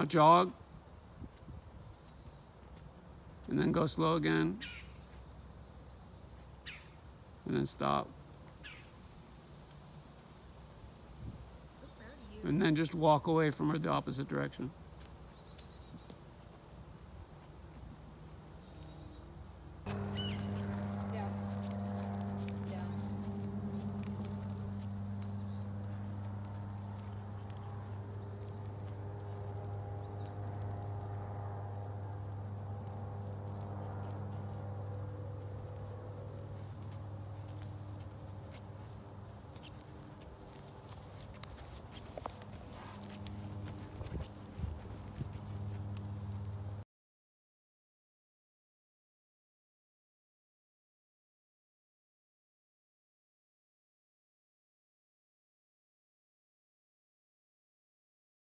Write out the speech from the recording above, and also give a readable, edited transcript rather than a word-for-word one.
Now jog. And then go slow again. And then stop. And then just walk away from her the opposite direction.